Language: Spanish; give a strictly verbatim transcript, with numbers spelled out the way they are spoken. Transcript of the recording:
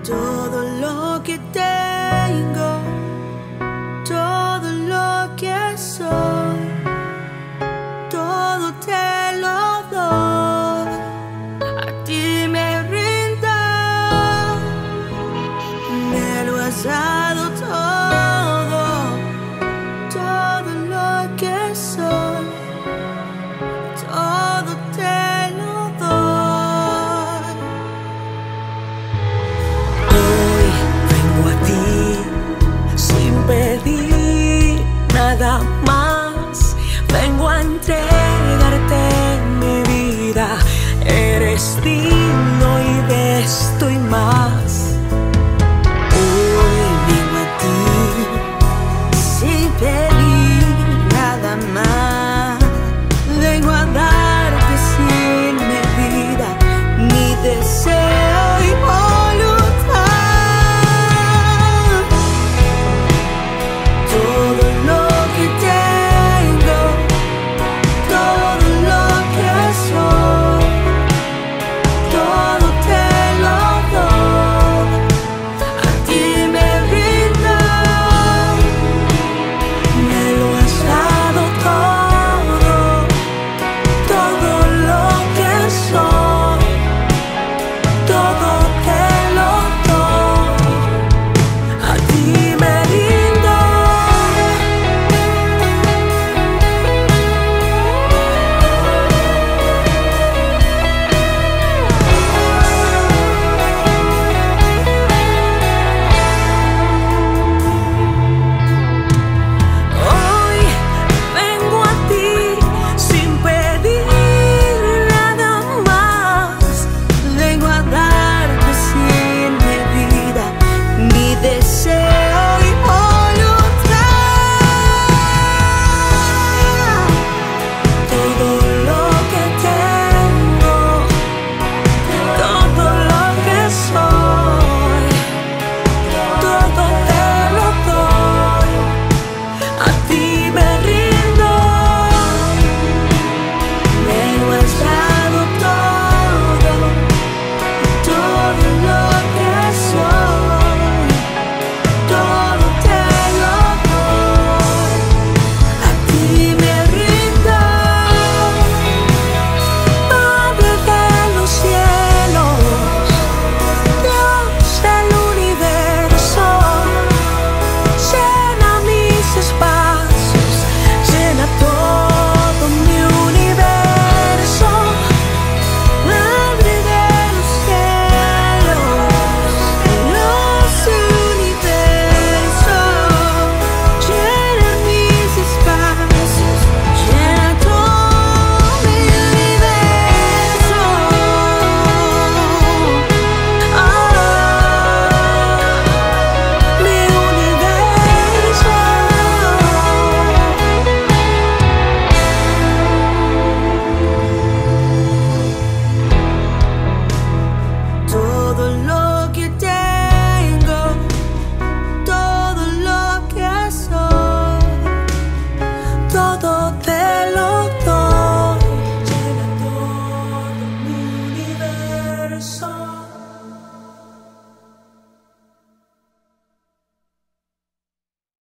Todo lo que tengo, todo lo que soy, todo te lo doy. A ti me rindo, me lo has dado todo, todo lo que soy, todo te lo doy. Hoy vengo a ti sin pedir nada más, vengo a entregarte